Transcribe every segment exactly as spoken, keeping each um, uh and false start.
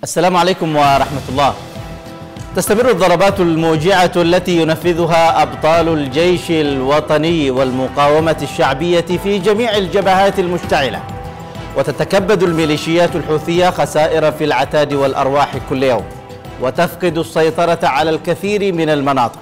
السلام عليكم ورحمة الله. تستمر الضربات الموجعة التي ينفذها أبطال الجيش الوطني والمقاومة الشعبية في جميع الجبهات المشتعلة، وتتكبد الميليشيات الحوثية خسائر في العتاد والأرواح كل يوم، وتفقد السيطرة على الكثير من المناطق.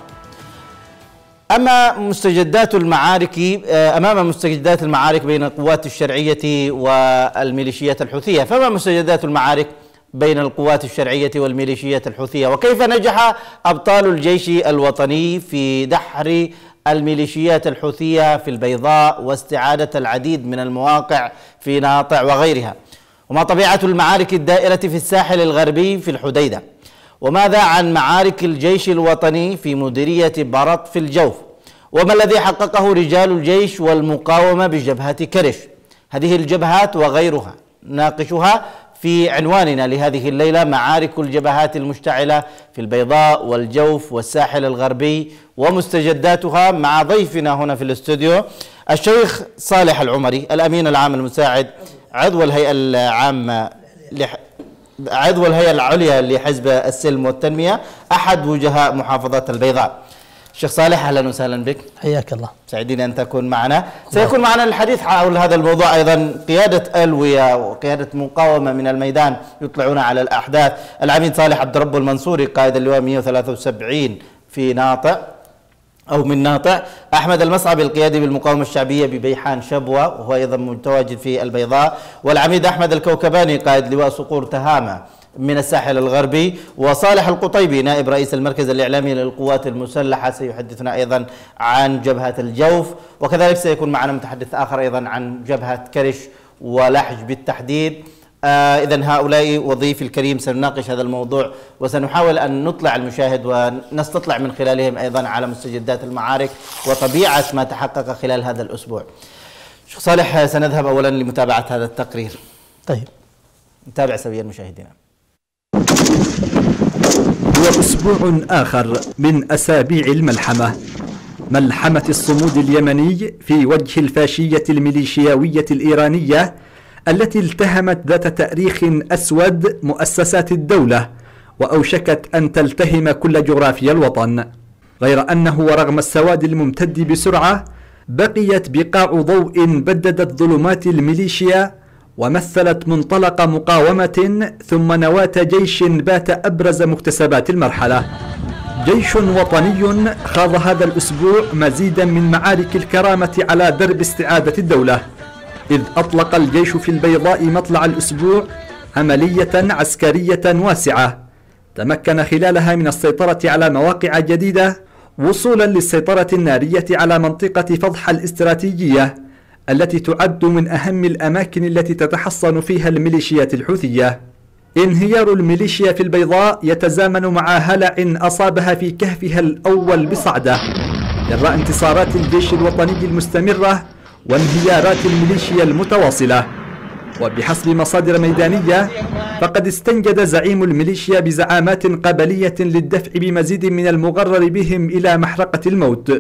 أما مستجدات المعارك أمام مستجدات المعارك بين القوات الشرعية والميليشيات الحوثية، فما مستجدات المعارك بين القوات الشرعية والميليشيات الحوثية؟ وكيف نجح أبطال الجيش الوطني في دحر الميليشيات الحوثية في البيضاء واستعادة العديد من المواقع في ناطع وغيرها؟ وما طبيعة المعارك الدائرة في الساحل الغربي في الحديدة؟ وماذا عن معارك الجيش الوطني في مديرية برط في الجوف؟ وما الذي حققه رجال الجيش والمقاومة بجبهة كرش؟ هذه الجبهات وغيرها ناقشها في عنواننا لهذه الليلة: معارك الجبهات المشتعلة في البيضاء والجوف والساحل الغربي ومستجداتها، مع ضيفنا هنا في الاستوديو الشيخ صالح العمري، الأمين العام المساعد، عضو الهيئة العامة لح... عضو الهيئة العليا لحزب السلم والتنمية، أحد وجهاء محافظة البيضاء. شيخ صالح، أهلا وسهلا بك. حياك الله. سعيدين أن تكون معنا. سيكون معنا الحديث حول هذا الموضوع أيضا قيادة ألوية وقيادة مقاومة من الميدان يطلعون على الأحداث. العميد صالح عبد الرب المنصوري قائد اللواء مئة وثلاثة وسبعين في ناطع أو من ناطع، أحمد المصعبي القيادي بالمقاومة الشعبية ببيحان شبوة وهو أيضا متواجد في البيضاء، والعميد أحمد الكوكباني قائد لواء صقور تهامة من الساحل الغربي، وصالح القطيبي نائب رئيس المركز الإعلامي للقوات المسلحة سيحدثنا أيضا عن جبهة الجوف، وكذلك سيكون معنا متحدث آخر أيضا عن جبهة كرش ولحج بالتحديد. آه إذن هؤلاء وضيفي الكريم سنناقش هذا الموضوع، وسنحاول أن نطلع المشاهد ونستطلع من خلالهم أيضا على مستجدات المعارك وطبيعة ما تحقق خلال هذا الأسبوع. شيخ صالح، سنذهب أولا لمتابعة هذا التقرير. طيب، نتابع سويا مشاهدينا. هو أسبوع آخر من أسابيع الملحمة، ملحمة الصمود اليمني في وجه الفاشية الميليشياوية الإيرانية التي التهمت ذات تاريخ أسود مؤسسات الدولة وأوشكت أن تلتهم كل جغرافيا الوطن، غير أنه ورغم السواد الممتد بسرعة بقيت بقاع ضوء بددت ظلمات الميليشيا ومثلت منطلق مقاومة ثم نواة جيش بات أبرز مكتسبات المرحلة. جيش وطني خاض هذا الأسبوع مزيدا من معارك الكرامة على درب استعادة الدولة، إذ أطلق الجيش في البيضاء مطلع الأسبوع عملية عسكرية واسعة تمكن خلالها من السيطرة على مواقع جديدة، وصولا للسيطرة النارية على منطقة فضحة الاستراتيجية التي تعد من أهم الأماكن التي تتحصن فيها الميليشيات الحوثية. انهيار الميليشيا في البيضاء يتزامن مع هلع أصابها في كهفها الأول بصعدة جراء انتصارات الجيش الوطني المستمرة وانهيارات الميليشيا المتواصلة. وبحسب مصادر ميدانية فقد استنجد زعيم الميليشيا بزعامات قبلية للدفع بمزيد من المغرر بهم إلى محرقة الموت،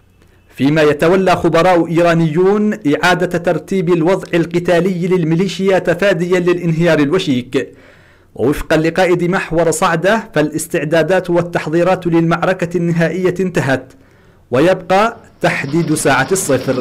فيما يتولى خبراء إيرانيون إعادة ترتيب الوضع القتالي للميليشيا تفاديا للانهيار الوشيك. ووفقا لقائد محور صعدة فالاستعدادات والتحضيرات للمعركة النهائية انتهت، ويبقى تحديد ساعة الصفر.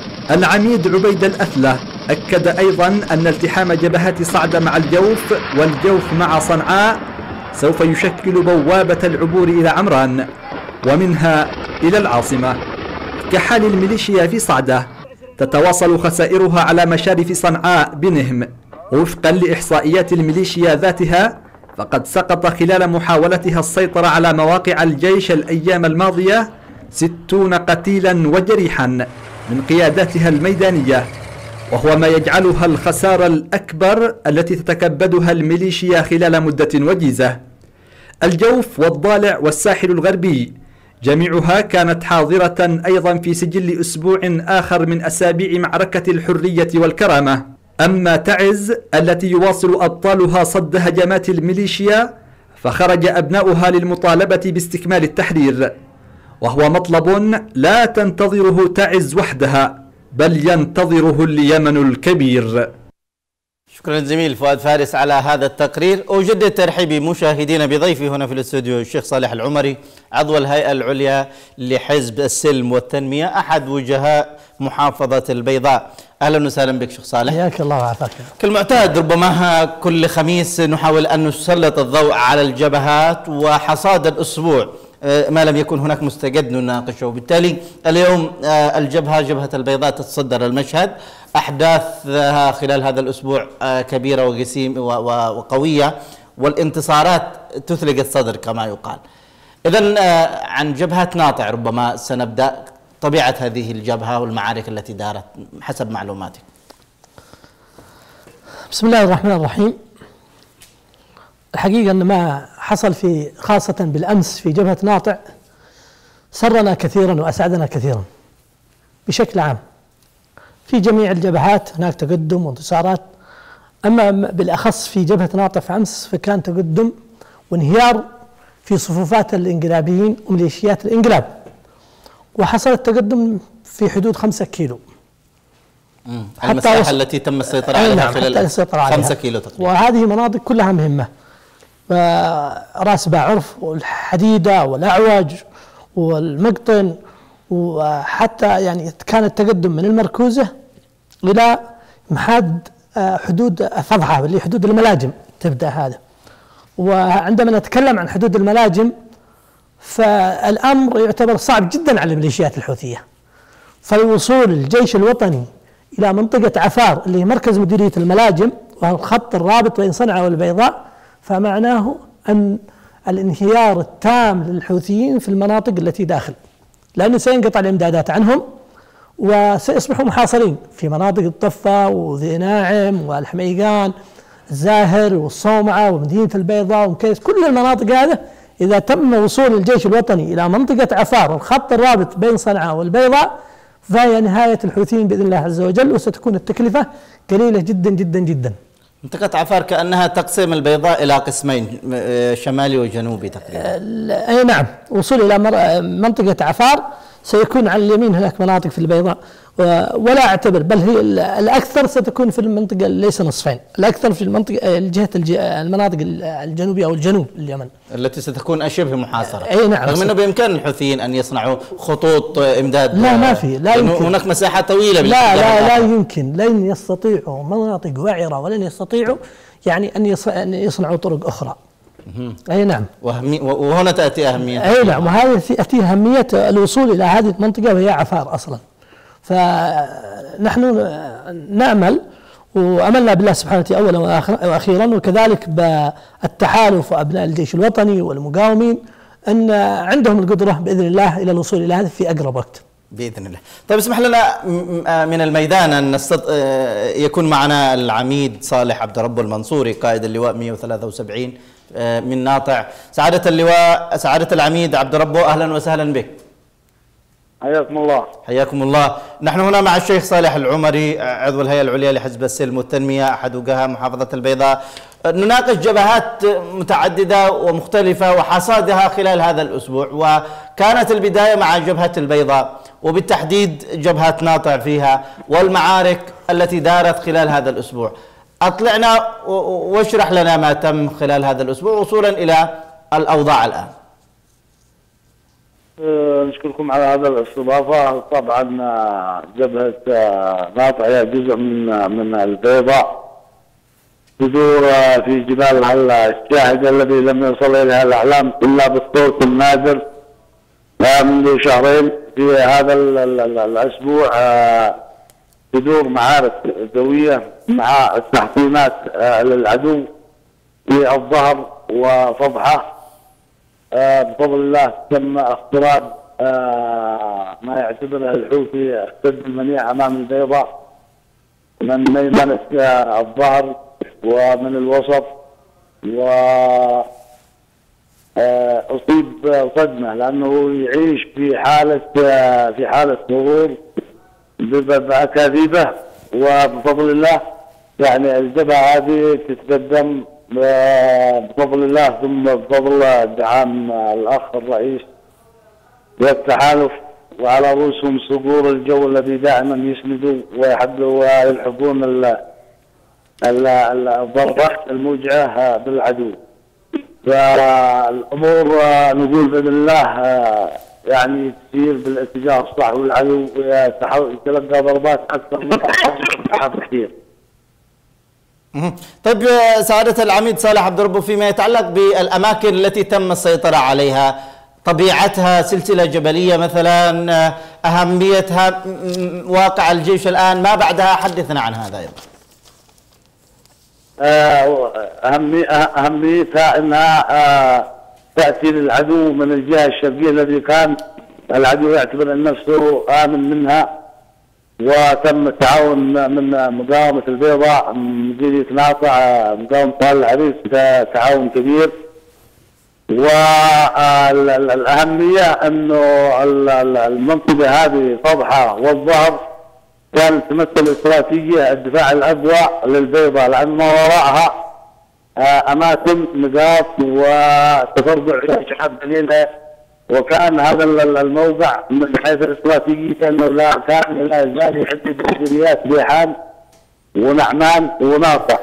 العميد عبيد الأثلة أكد أيضا أن التحام جبهات صعدة مع الجوف والجوف مع صنعاء سوف يشكل بوابة العبور إلى عمران ومنها إلى العاصمة. كحال الميليشيا في صعدة تتواصل خسائرها على مشارف صنعاء بنهم. وفقا لإحصائيات الميليشيا ذاتها فقد سقط خلال محاولتها السيطرة على مواقع الجيش الأيام الماضية ستون قتيلا وجريحا من قياداتها الميدانية، وهو ما يجعلها الخسارة الأكبر التي تتكبدها الميليشيا خلال مدة وجيزة. الجوف والضالع والساحل الغربي جميعها كانت حاضرة أيضا في سجل أسبوع آخر من أسابيع معركة الحرية والكرامة. أما تعز التي يواصل أبطالها صد هجمات الميليشيا فخرج أبناؤها للمطالبة باستكمال التحرير، وهو مطلب لا تنتظره تعز وحدها بل ينتظره اليمن الكبير. شكرا زميل فؤاد فارس على هذا التقرير. أجدد ترحيبي مشاهدينا بضيفي هنا في الاستوديو الشيخ صالح العمري، عضو الهيئة العليا لحزب السلم والتنمية، أحد وجهاء محافظة البيضاء. أهلا وسهلا بك شيخ صالح. حياك الله وعافاك. كالمعتاد ربما كل خميس نحاول أن نسلط الضوء على الجبهات وحصاد الأسبوع ما لم يكن هناك مستجد نناقشه، وبالتالي اليوم الجبهة جبهة البيضاء تتصدر المشهد. أحداثها خلال هذا الأسبوع كبيرة وجسيم وقوية، والانتصارات تثلج الصدر كما يقال. إذن عن جبهة ناطع ربما سنبدأ، طبيعة هذه الجبهة والمعارك التي دارت حسب معلوماتك. بسم الله الرحمن الرحيم. الحقيقة أن ما حصل في خاصة بالأمس في جبهة ناطع سرنا كثيرا وأسعدنا كثيرا بشكل عام. في جميع الجبهات هناك تقدم وانتصارات، أما بالأخص في جبهة ناطع في أمس فكان تقدم وانهيار في صفوفات الإنقلابيين وميليشيات الإنقلاب، وحصل التقدم في حدود خمسة كيلو. المساحة التي تم السيطرة عليها نعم خلال خمسة كيلو تقريبا، وهذه مناطق كلها مهمة، راس باعرف والحديدة والأعوج والمقطن، وحتى يعني كان التقدم من المركوزة إلى محاد حدود فضحة اللي حدود الملاجم تبدأ هذا. وعندما نتكلم عن حدود الملاجم فالأمر يعتبر صعب جدا على الميليشيات الحوثية، فالوصول الجيش الوطني إلى منطقة عفار اللي هي مركز مديرية الملاجم وهو الخط الرابط بين صنعاء والبيضاء، فمعناه أن الانهيار التام للحوثيين في المناطق التي داخل، لأنه سينقطع الإمدادات عنهم وسيصبحوا محاصرين في مناطق الطفة وذي ناعم والحميقان الزاهر والصومعة ومدينة البيضاء ومكيس. كل المناطق هذه إذا تم وصول الجيش الوطني إلى منطقة عفار الخط الرابط بين صنعاء والبيضاء فهي نهاية الحوثيين بإذن الله عز وجل، وستكون التكلفة قليلة جدا جدا جدا. منطقة عفار كأنها تقسم البيضاء إلى قسمين، شمالي وجنوبي تقريبا. أي نعم، وصول إلى منطقة عفار سيكون على اليمين هناك مناطق في البيضاء، ولا أعتبر بل هي الأكثر ستكون في المنطقة ليس نصفين، الأكثر في المنطقة الجهة المناطق الجنوبية أو الجنوب اليمن التي ستكون شبه محاصرة. أي نعم، رغم أنه بإمكان الحوثيين أن يصنعوا خطوط إمداد. لا ما في، لا يمكن. هناك مساحة طويلة. لا لا لا يمكن، لن يستطيعوا مناطق وعرة ولن يستطيعوا يعني أن يصنعوا طرق أخرى. أي نعم، وهنا تأتي أهمية. أي نعم، وهذه تأتي أهمية الوصول إلى هذه المنطقة وهي عفار أصلا. فنحن نعمل وأملنا بالله سبحانه وتعالى أولا وأخيرا، وكذلك بالتحالف وأبناء الجيش الوطني والمقاومين أن عندهم القدرة بإذن الله إلى الوصول إلى هذا في أقرب وقت بإذن الله. طيب اسمح لنا من الميدان أن نستط... يكون معنا العميد صالح عبد ربه المنصوري قائد اللواء مئة وثلاثة وسبعين من ناطع. سعادة اللواء، سعادة العميد عبد ربه، أهلا وسهلا بك. حياكم الله. حياكم الله. نحن هنا مع الشيخ صالح العمري عضو الهيئة العليا لحزب السلم والتنمية، أحد وجهاء محافظة البيضاء، نناقش جبهات متعددة ومختلفة وحصادها خلال هذا الأسبوع، وكانت البداية مع جبهة البيضاء وبالتحديد جبهة ناطع فيها والمعارك التي دارت خلال هذا الأسبوع. أطلعنا واشرح لنا ما تم خلال هذا الأسبوع وصولا إلى الأوضاع الآن. نشكركم على هذا الاستضافة. طبعا جبهة ناطع هي جزء من من البيضاء، تدور في جبالها الشاهدة الذي لم يصل إليها الإعلام إلا بالصوت النادر منذ شهرين. في هذا الأسبوع تدور معارك دوية مع التحطيمات للعدو في الظهر وفضحة. بفضل الله تم اختراق ما يعتبره الحوثي السد المنيع امام البيضاء من ميمنة الظهر ومن الوسط، واصيب صدمه لانه يعيش في حاله في حاله غرور باكاذيبه. وبفضل الله يعني الجبهه هذه تتقدم بفضل الله، ثم بفضل دعم الاخ الرئيس والتحالف، وعلى رؤوسهم صقور الجو الذي دائما يسندوا ويحبوا ويلحقون الضربات الموجعة بالعدو. فالأمور نقول بإذن الله يعني تسير بالاتجاه الصح، والعدو يتلقى ضربات أكثر من كثير. طيب سعادة العميد صالح عبد ربه، فيما يتعلق بالأماكن التي تم السيطرة عليها، طبيعتها سلسلة جبلية مثلا، أهميتها، واقع الجيش الآن ما بعدها، حدثنا عن هذا أيضا. أهميتها أنها تأتي للعدو من الجهة الشرقية الذي كان العدو يعتبر أن نفسه آمن منها، وتم التعاون من مقاومة البيضاء، مديرية ناطع، مقاومة طال العريس، تعاون كبير. والأهمية أنه المنطقة هذه فضحة والظهر كانت تمثل استراتيجية الدفاع الأقوى للبيضاء، لأن ما وراءها أماكن نقاط وتفرع شعاب قليلة، وكان هذا الموقع من حيث الاستراتيجية أنه لا كان لا يزال يحدد مديريات بيحان ونعمان وناطع.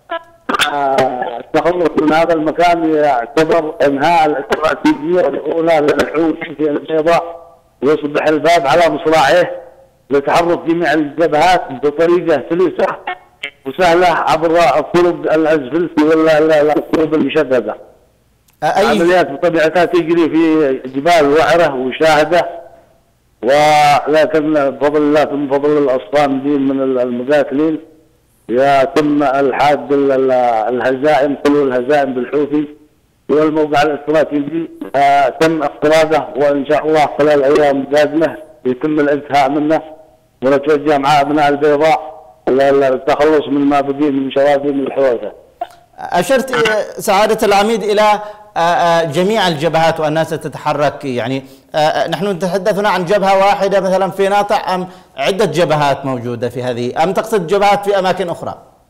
التخلص من هذا المكان يعتبر انهاء الاستراتيجيه الاولى للحوث في البيضاء، ويصبح الباب على مصراعيه لتحرك جميع الجبهات بطريقه سلسه وسهله عبر الطرق الاسفلتي ولا الطرق المشدده. عمليات بطبيعتها تجري في جبال وعره وشاهده، ولكن بفضل الله من فضل الاصفان دي من المقاتلين يتم الحاد الهزائم، كل الهزائم بالحوثي، والموقع الاستراتيجي آه تم اختراقه، وان شاء الله خلال ايام قادمه يتم الانتهاء منه، ونتوجه مع ابناء البيضاء للتخلص من ما بقي من شواذين الحوثه. اشرت سعاده العميد الى جميع الجبهات وانها ستتحرك، يعني نحن نتحدث هنا عن جبهه واحده مثلا في ناطع ام عده جبهات موجوده في هذه، ام تقصد جبهات في اماكن اخرى؟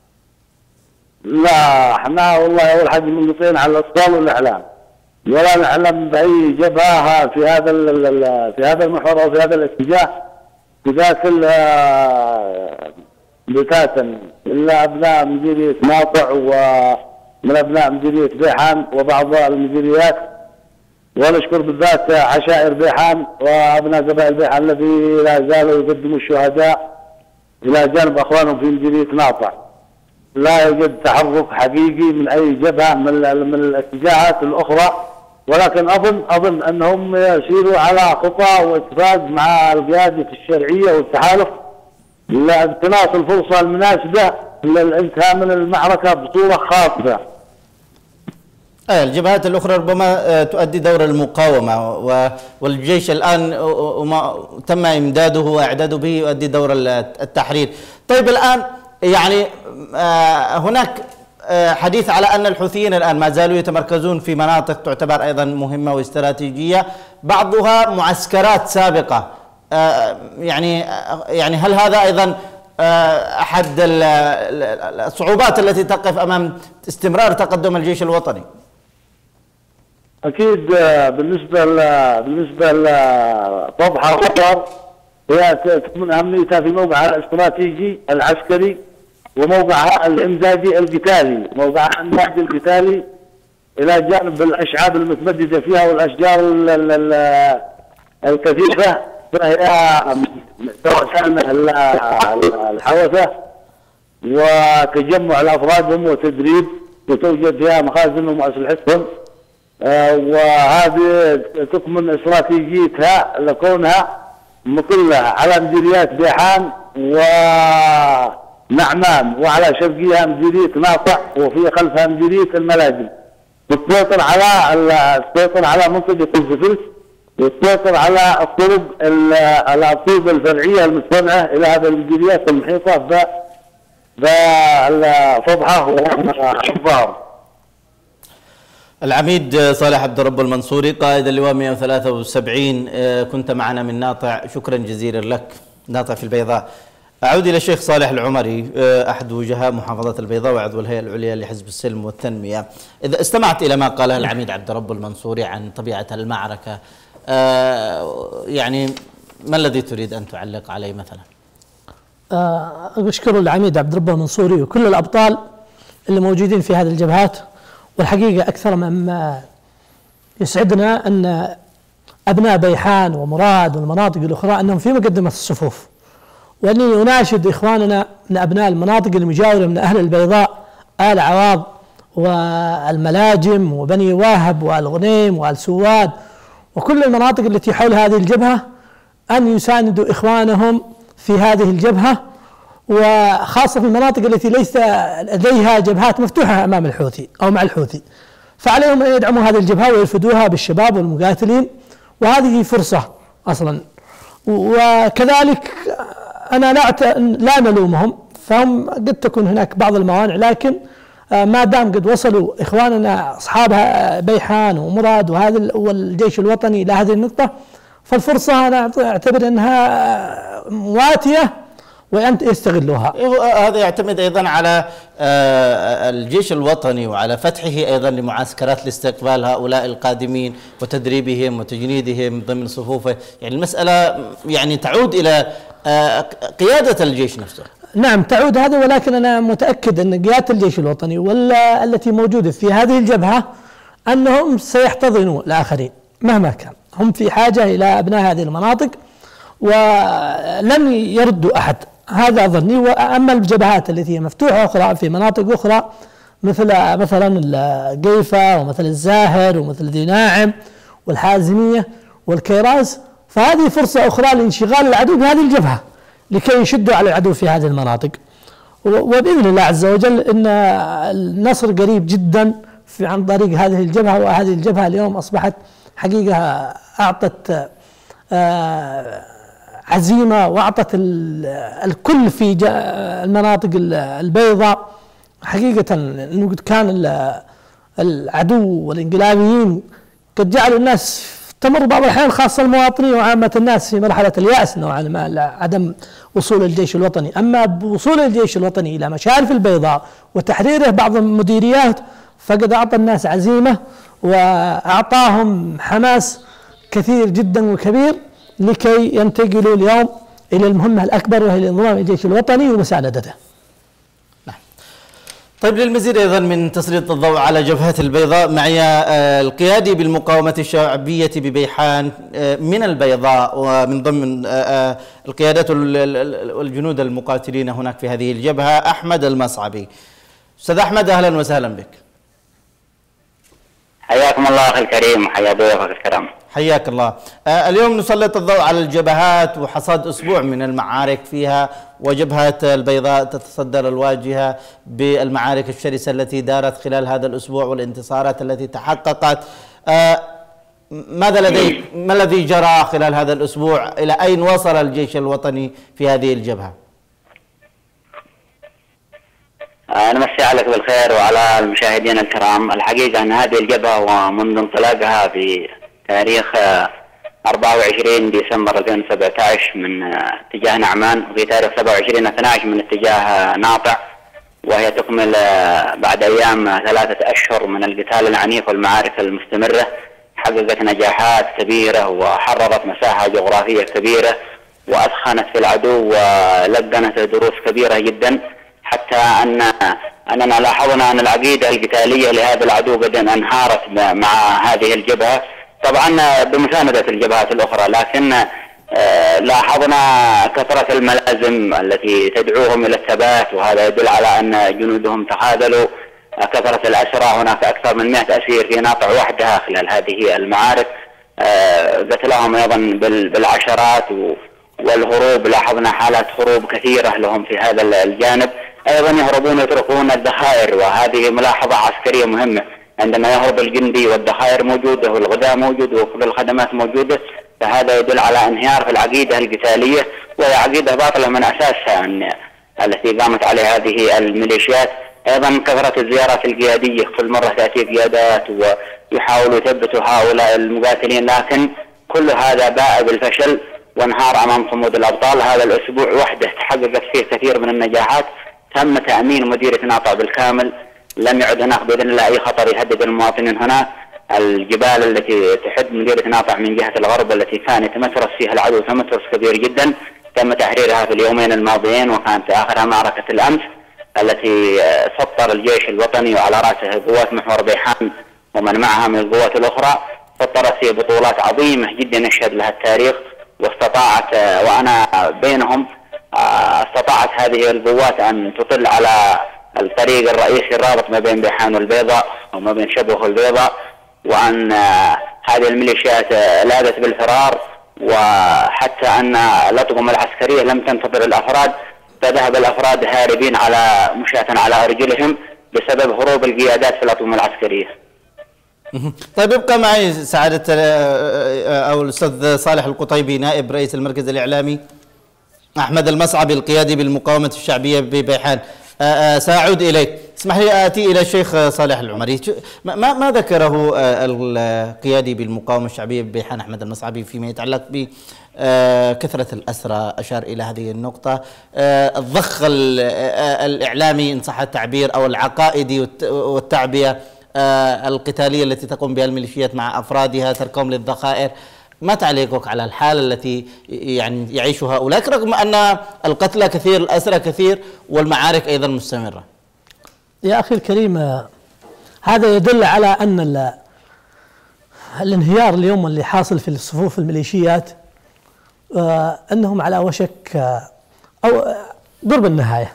لا، احنا والله اول حاجه منقطعين على الاتصال والاعلام، ولا نعلم باي جبهه في هذا في هذا المحور او في هذا الاتجاه تداخل بتاتا الا ابناء مديريه ناطع ومن ابناء مديريه بيحان وبعض المديريات، ونشكر بالذات عشائر بيحان وابناء قبائل بيحان الذي لا زالوا يقدموا الشهداء الى جانب اخوانهم في مديريه ناطع. لا يوجد تحرك حقيقي من اي جبهه من من الاتجاهات الاخرى، ولكن اظن اظن انهم يسيروا على خطى واتفاق مع القياده الشرعيه والتحالف لاقتناص الفرصه المناسبه للانتهاء من المعركه بصوره خاصه. أي الجبهات الأخرى ربما تؤدي دور المقاومة، والجيش الآن تم إمداده وإعداده به يؤدي دور التحرير. طيب الآن يعني هناك حديث على أن الحوثيين الآن ما زالوا يتمركزون في مناطق تعتبر أيضا مهمة واستراتيجية، بعضها معسكرات سابقة، يعني يعني هل هذا أيضا أحد الصعوبات التي تقف أمام استمرار تقدم الجيش الوطني؟ أكيد. بالنسبة ل بالنسبة لفضحة وقطر هي تكون أهميتها في موقعها الاستراتيجي العسكري وموقعها الإمدادي القتالي، موقعها الإمدادي القتالي إلى جانب الأشعاب المتمددة فيها والأشجار الكثيفة، فهي سواء كان الحوثة وتجمع لأفرادهم وتدريب، وتوجد فيها مخازنهم وأسلحتهم، آه وهذه تكمن استراتيجيتها لكونها مطلة على مديريات بيحان ونعمان، وعلى شرقيها مديرية ناطع، وفي خلفها مديرية الملاجم، تسيطر على تسيطر على منطقة الزفلت، وتسيطر على الطرق الطرق الفرعية المستمعة إلى هذه المديريات المحيطة بالفضحة والظهر. العميد صالح عبد ربه المنصوري قائد اللواء مئة وثلاثة وسبعين، كنت معنا من ناطع، شكرا جزيلا لك، ناطع في البيضاء. أعود إلى الشيخ صالح العمري أحد وجهاء محافظة البيضاء وعضو الهيئة العليا لحزب السلم والتنمية. إذا استمعت إلى ما قاله العميد عبد ربه المنصوري عن طبيعة المعركة، يعني ما الذي تريد أن تعلق عليه مثلا؟ أشكر العميد عبد ربه المنصوري وكل الأبطال اللي موجودين في هذه الجبهات. والحقيقة أكثر مما يسعدنا أن أبناء بيحان ومراد والمناطق الأخرى أنهم في مقدمة الصفوف، وأني أناشد إخواننا من أبناء المناطق المجاورة من أهل البيضاء، آل عواض والملاجم وبني واهب والغنيم وآل سواد وكل المناطق التي حول هذه الجبهة أن يساندوا إخوانهم في هذه الجبهة، وخاصة في المناطق التي ليس لديها جبهات مفتوحة أمام الحوثي أو مع الحوثي، فعليهم أن يدعموا هذه الجبهة ويرفدوها بالشباب والمقاتلين، وهذه فرصة أصلا. وكذلك أنا لا لا نلومهم، فهم قد تكون هناك بعض الموانع، لكن ما دام قد وصلوا إخواننا أصحاب بيحان ومراد وهذا والجيش الوطني إلى هذه النقطة، فالفرصة أنا أعتبر أنها مواتية وأن يستغلوها. هذا يعتمد أيضا على الجيش الوطني وعلى فتحه أيضا لمعسكرات لاستقبال هؤلاء القادمين وتدريبهم وتجنيدهم ضمن صفوفه. يعني المسألة يعني تعود إلى قيادة الجيش نفسه. نعم تعود هذا، ولكن أنا متأكد أن قيادة الجيش الوطني ولا التي موجودة في هذه الجبهة أنهم سيحتضنوا الآخرين مهما كان، هم في حاجة إلى أبناء هذه المناطق ولن يردوا أحد، هذا ظني. وأما الجبهات التي هي مفتوحة أخرى في مناطق أخرى مثل مثلا القيفة ومثل الزاهر ومثل ذي ناعم والحازمية والكيراس، فهذه فرصة أخرى لانشغال العدو بهذه الجبهة لكي يشدوا على العدو في هذه المناطق. وبإذن الله عز وجل أن النصر قريب جدا في عن طريق هذه الجبهة. وهذه الجبهة اليوم أصبحت حقيقة أعطت عزيمة وأعطت الكل في المناطق البيضاء. حقيقة أنه كان العدو والانقلابيين قد جعلوا الناس تمر بعض الأحيان خاصة المواطنين وعامة الناس في مرحلة اليأس نوعا ما عدم وصول الجيش الوطني. أما بوصول الجيش الوطني إلى مشارف البيضاء وتحريره بعض المديريات فقد أعطى الناس عزيمة وأعطاهم حماس كثير جدا وكبير لكي ينتقلوا اليوم إلى المهمة الأكبر وهي الانضمام الجيش الوطني ومساندته. نعم. طيب للمزيد أيضا من تسليط الضوء على جبهة البيضاء معي القيادي بالمقاومة الشعبية ببيحان من البيضاء ومن ضمن القيادات والجنود المقاتلين هناك في هذه الجبهة أحمد المصعبي. أستاذ أحمد أهلا وسهلا بك. حياكم الله أخي الكريم وحيا ضيوفك الكرام. حياك الله. آه اليوم نسلط الضوء على الجبهات وحصاد أسبوع من المعارك فيها، وجبهة البيضاء تتصدر الواجهة بالمعارك الشرسة التي دارت خلال هذا الأسبوع والانتصارات التي تحققت. آه ماذا لديك؟ ما الذي جرى خلال هذا الأسبوع؟ إلى أين وصل الجيش الوطني في هذه الجبهة؟ نمسي عليك بالخير وعلى المشاهدين الكرام. الحقيقة أن هذه الجبهة ومنذ انطلاقها في تاريخ أربعة وعشرين ديسمبر ألفين وسبعة عشر من اتجاه نعمان، وفي تاريخ سبعة وعشرين اثني عشر من اتجاه ناطع، وهي تكمل بعد أيام ثلاثة أشهر من القتال العنيف والمعارك المستمرة. حققت نجاحات كبيرة وحررت مساحة جغرافية كبيرة وأثخنت في العدو ولقنت دروس كبيرة جدا، حتى أن أننا لاحظنا أن العقيدة القتالية لهذا العدو قد انهارت مع هذه الجبهة، طبعا بمساندة الجبهات الأخرى، لكن لاحظنا كثرة الملازم التي تدعوهم إلى الثبات، وهذا يدل على أن جنودهم تخاذلوا. كثرة الأسرى، هناك أكثر من مئة أسير في ناطع وحدها خلال هذه المعارك، قتلهم أيضا بالعشرات، والهروب لاحظنا حالات هروب كثيرة لهم في هذا الجانب. أيضا يهربون ويتركون الذخائر، وهذه ملاحظة عسكرية مهمة. عندما يهرب الجندي والذخائر موجودة والغذاء موجود وكل الخدمات موجودة، فهذا يدل على انهيار في العقيدة القتالية، وهي عقيدة باطلة من أساسها أن التي قامت عليها هذه الميليشيات. أيضا كثرة الزيارات القيادية، كل مرة تأتي قيادات ويحاولوا يثبتوا هؤلاء المقاتلين، لكن كل هذا باء بالفشل وانهار أمام صمود الأبطال. هذا الأسبوع وحده تحققت فيه كثير من النجاحات. تم تأمين مديرية ناطع بالكامل، لم يعد هناك بإذن الله أي خطر يهدد المواطنين هناك. الجبال التي تحد مديرية ناطع من جهة الغرب التي كان يتمترس فيها العدو تمترس كبير جدا تم تحريرها في اليومين الماضيين، وكانت آخرها معركة الأمس التي سطر الجيش الوطني وعلى رأسه قوات محور بيحان ومن معها من القوات الأخرى، سطرت في بطولات عظيمة جدا يشهد لها التاريخ، واستطاعت وأنا بينهم استطاعت هذه القوات أن تطل على الطريق الرئيسي الرابط ما بين بيحان والبيضاء وما بين شبوه والبيضاء، وأن هذه الميليشيات لاذت بالفرار، وحتى أن الأطقم العسكرية لم تنتظر الأفراد، فذهب الأفراد هاربين على مشاة على أرجلهم بسبب هروب القيادات في الأطقم العسكرية. طيب ابقى معي سعادة أو الأستاذ صالح القطيبي نائب رئيس المركز الإعلامي أحمد المصعبي القيادي بالمقاومة الشعبية ببيحان. سأعود إليك. اسمح لي آتي إلى الشيخ صالح العمري. ما ما ذكره القيادي بالمقاومة الشعبية ببيحان أحمد المصعبي فيما يتعلق بكثرة الأسرى، أشار إلى هذه النقطة، الضخ الإعلامي إن صح التعبير أو العقائدي والتعبئة القتالية التي تقوم بها الميليشيات مع أفرادها، تركهم للذخائر. ما تعليقك على الحالة التي يعني يعيشها هؤلاء رغم أن القتلى كثير، الأسرى كثير، والمعارك أيضا مستمرة؟ يا أخي الكريم، هذا يدل على أن الانهيار اليوم اللي حاصل في صفوف الميليشيات أنهم على وشك أو ضرب النهاية،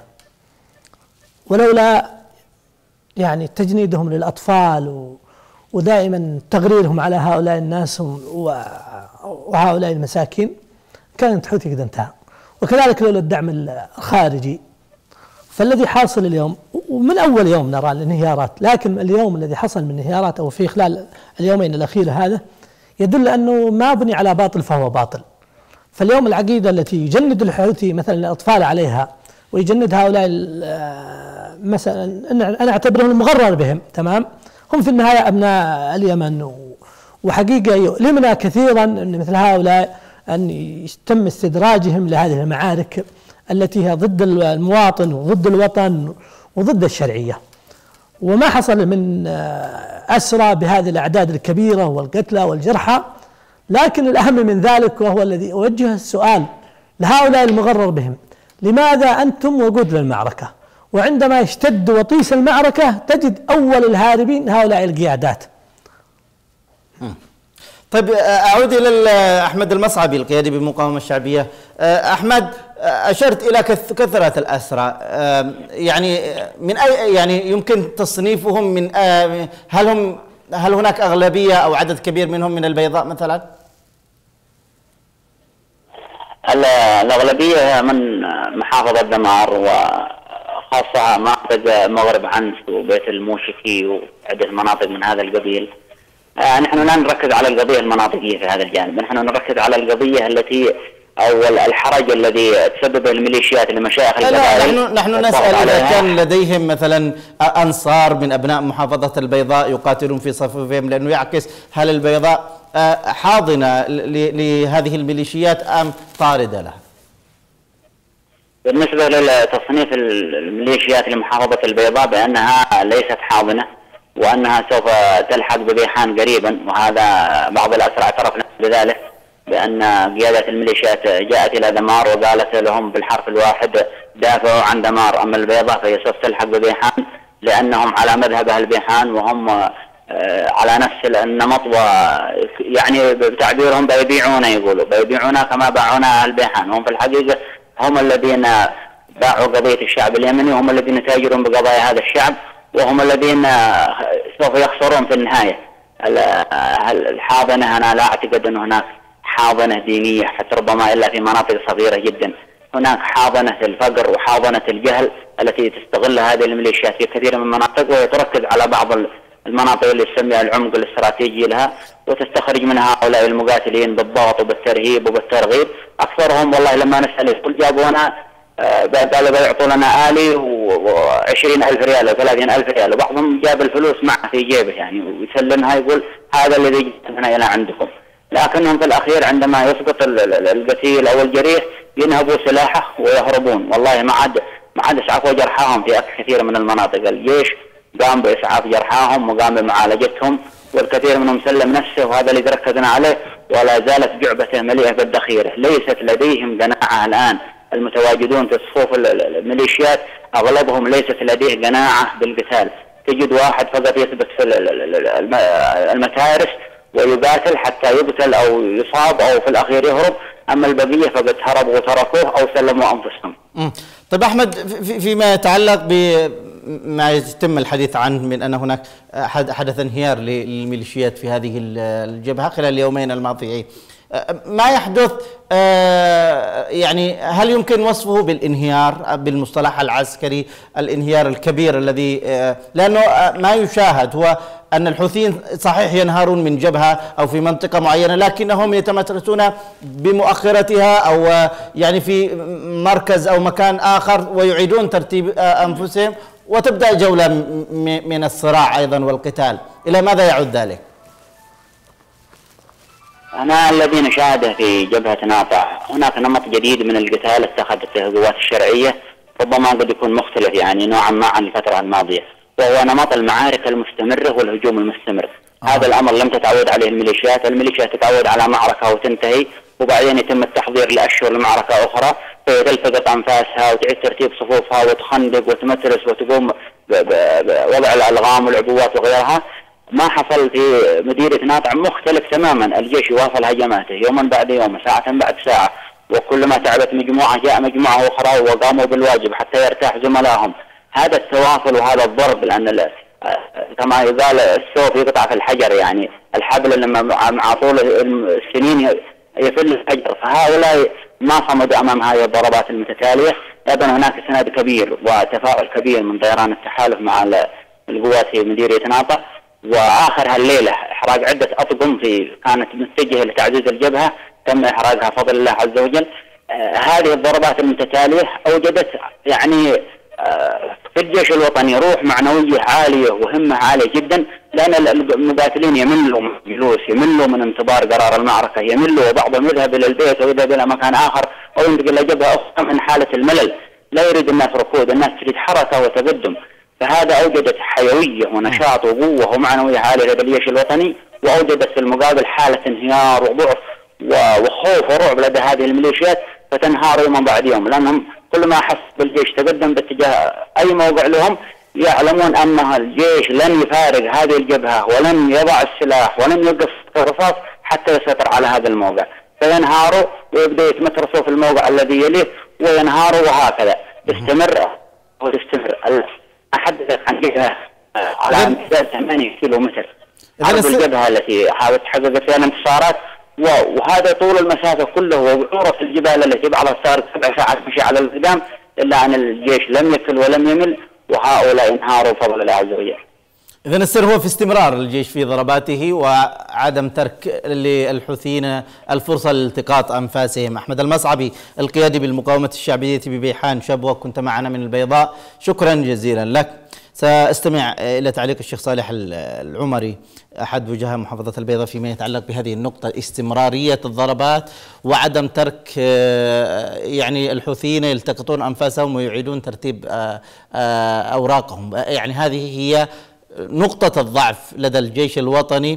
ولولا يعني تجنيدهم للأطفال ودائما تغريرهم على هؤلاء الناس وهؤلاء المساكين كانت حوثي قد انتهى. وكذلك لولا الدعم الخارجي، فالذي حاصل اليوم ومن أول يوم نرى الانهيارات، لكن اليوم الذي حصل من انهيارات أو في خلال اليومين الأخير هذا يدل أنه ما بني على باطل فهو باطل. فاليوم العقيدة التي يجند الحوثي مثلا الأطفال عليها ويجند هؤلاء مثلا أنا أعتبرهم المغرر بهم، تمام، هم في النهاية أبناء اليمن، وحقيقة يؤلمنا كثيرا أن مثل هؤلاء أن يتم استدراجهم لهذه المعارك التي هي ضد المواطن وضد الوطن وضد الشرعية. وما حصل من أسرى بهذه الأعداد الكبيرة والقتلى والجرحى، لكن الأهم من ذلك وهو الذي أوجه السؤال لهؤلاء المغرر بهم: لماذا أنتم وقود للمعركة؟ وعندما يشتد وطيس المعركة تجد أول الهاربين هؤلاء القيادات. طيب أعود إلى أحمد المصعبي القيادي بالمقاومة الشعبية. أحمد، أشرت إلى كثرة الأسرى، يعني من أي يعني يمكن تصنيفهم من هل هم هل هناك أغلبية أو عدد كبير منهم من البيضاء مثلا؟ الأغلبية من محافظة دمار وخاصة مناطق مغرب عنس وبيت الموشكي وعدة مناطق من هذا القبيل. آه نحن لا نركز على القضية المناطقية في هذا الجانب، نحن نركز على القضية التي أو الحرج الذي تسببه الميليشيات لمشايخ القبائل. نحن نحن نسأل إذا كان لديهم مثلا أنصار من أبناء محافظة البيضاء يقاتلون في صفوفهم، لأنه يعكس هل البيضاء حاضنة لهذه الميليشيات أم طاردة لها؟ بالنسبة لتصنيف الميليشيات لمحافظة البيضاء بأنها ليست حاضنة، وأنها سوف تلحق ببيحان قريبا، وهذا بعض الأسرى اعترفنا بذلك، بأن قيادة الميليشيات جاءت إلى دمار وقالت لهم بالحرف الواحد دافعوا عن دمار، أما البيضاء فهي سوف تلحق ببيحان لأنهم على مذهب أهل بيحان وهم على نفس النمط، ويعني بتعبيرهم بيبيعونا، يقولوا بيبيعونا كما باعونا أهل بيحان. هم في الحقيقة هم الذين باعوا قضية الشعب اليمني، وهم الذين يتاجرون بقضايا هذا الشعب، وهم الذين سوف يخسرون في النهاية. الحاضنة أنا لا أعتقد أن هناك حاضنة دينية حتى ربما إلا في مناطق صغيرة جدا. هناك حاضنة الفقر وحاضنة الجهل التي تستغل هذه الميليشيات في كثير من المناطق، وتركز على بعض المناطق اللي تسميها العمق الاستراتيجي لها، وتستخرج منها هؤلاء المقاتلين بالضغط وبالترهيب وبالترغيب. أكثرهم والله لما نسأل يقول جابونا قالوا بيعطونا آلي وعشرين ألف ريال وثلاثين ألف ريال، وبعضهم جاب الفلوس معه في جيبه يعني ويسلمها، يقول هذا الذي جئنا إلى عندكم. لكنهم في الأخير عندما يسقط القتيل أو الجريح ينهبوا سلاحه ويهربون. والله ما عاد ما عاد إسعافوا جرحاهم في كثير من المناطق. الجيش قام بإسعاف جرحاهم وقام بمعالجتهم، والكثير منهم سلم نفسه، وهذا اللي تركزنا عليه. ولا زالت جعبته مليئة بالذخيرة. ليست لديهم قناعة الآن، المتواجدون في صفوف الميليشيات أغلبهم ليست لديه قناعة بالقتال. تجد واحد فقط يثبت في المتارس ويقاتل حتى يقتل أو يصاب أو في الأخير يهرب، أما البقية فقد هربوا وتركوه أو سلموا أنفسهم. طيب أحمد، فيما يتعلق بما يتم الحديث عنه من أن هناك حدث انهيار للميليشيات في هذه الجبهة خلال اليومين الماضيين، ما يحدث يعني هل يمكن وصفه بالانهيار بالمصطلح العسكري، الانهيار الكبير الذي لأنه ما يشاهد هو أن الحوثيين صحيح ينهارون من جبهة أو في منطقة معينة، لكنهم يتمترسون بمؤخرتها أو يعني في مركز أو مكان آخر ويعيدون ترتيب أنفسهم، وتبدأ جولة من الصراع أيضا والقتال. إلى ماذا يعود ذلك؟ أنا الذي نشاهده في جبهة ناطع هناك نمط جديد من القتال اتخذته القوات الشرعية، ربما قد يكون مختلف يعني نوعا ما عن الفترة الماضية، وهو نمط المعارك المستمرة والهجوم المستمر. آه. هذا الأمر لم تتعود عليه الميليشيات، الميليشيات تتعود على معركة وتنتهي وبعدين يتم التحضير لأشهر لمعركة أخرى، فتلتقط أنفاسها وتعيد ترتيب صفوفها وتخندق وتمترس وتقوم بوضع الألغام والعبوات وغيرها. ما حصل في مديرية ناطع، مختلف تماما. الجيش يواصل هجماته يوما بعد يوم، ساعة بعد ساعة، وكلما تعبت مجموعة جاء مجموعة أخرى وقاموا بالواجب حتى يرتاح زملائهم. هذا التواصل وهذا الضرب، لأن كما يقال السوف يقطع في الحجر، يعني الحبل لما مع طول السنين يفل الحجر، فهؤلاء ما صمدوا أمام هذه الضربات المتتالية. أيضا هناك سند كبير وتفاعل كبير من طيران التحالف مع القوات في مديرية ناطع. وآخر هالليلة إحراق عدة أطقم في كانت متجهة لتعزيز الجبهة، تم إحراقها بفضل الله عز وجل. آه هذه الضربات المتتالية أوجدت يعني آه في الجيش الوطني روح معنوية عالية وهمة عالية جدا، لأن المقاتلين يملوا من الجلوس، يملوا من انتظار قرار المعركة، يملوا، وبعضهم يذهب إلى البيت ويذهب إلى مكان آخر أو ينتقل إلى جبهة أخرى من حالة الملل. لا يريد الناس ركود، الناس تريد حركة وتقدم. فهذا أوجدت حيوية ونشاط وقوة ومعنوية عالية لدى الجيش الوطني، وأوجدت في المقابل حالة انهيار وضعف وخوف ورعب لدى هذه الميليشيات، فتنهار يوما بعد يوم، لأنهم كل ما حس بالجيش تقدم باتجاه أي موقع لهم يعلمون أن الجيش لن يفارق هذه الجبهة ولن يضع السلاح ولن يوقف الرصاص حتى يسيطر على هذا الموقع، فينهاروا ويبدأوا يتمترسوا في الموقع الذي يليه وينهاروا، وهكذا تستمر وتستمر. أحدث عن جبهة على امتداد ثمانية كيلو متر، عرض الجبهة التي حاولت تحقق فيها الانتصارات، وهذا طول المسافة كله، وعرف الجبال التي بعضها صارت سبع ساعات مشي على القدام، إلا أن الجيش لم يكل ولم يمل، وهؤلاء انهاروا بفضل الله عز وجل. إذن السر هو في استمرار الجيش في ضرباته وعدم ترك للحوثيين الفرصة لالتقاط أنفاسهم. أحمد المصعبي القيادي بالمقاومة الشعبية ببيحان شبوة، كنت معنا من البيضاء، شكرا جزيلا لك. سأستمع إلى تعليق الشيخ صالح العمري أحد وجهاء محافظة البيضاء فيما يتعلق بهذه النقطة، استمرارية الضربات وعدم ترك يعني الحوثيين يلتقطون أنفاسهم ويعيدون ترتيب أوراقهم. يعني هذه هي نقطة الضعف لدى الجيش الوطني،